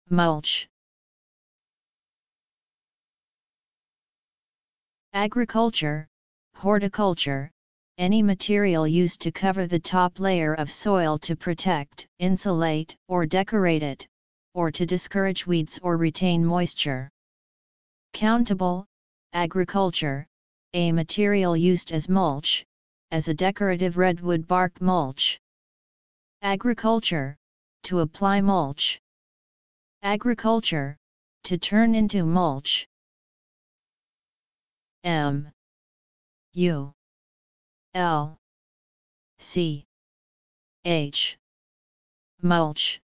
mulch. Agriculture, horticulture, any material used to cover the top layer of soil to protect, insulate, or decorate it, or to discourage weeds or retain moisture. Countable, agriculture, a material used as mulch, as a decorative redwood bark mulch. Agriculture, to apply mulch. Agriculture, to turn into mulch. M U L C H mulch.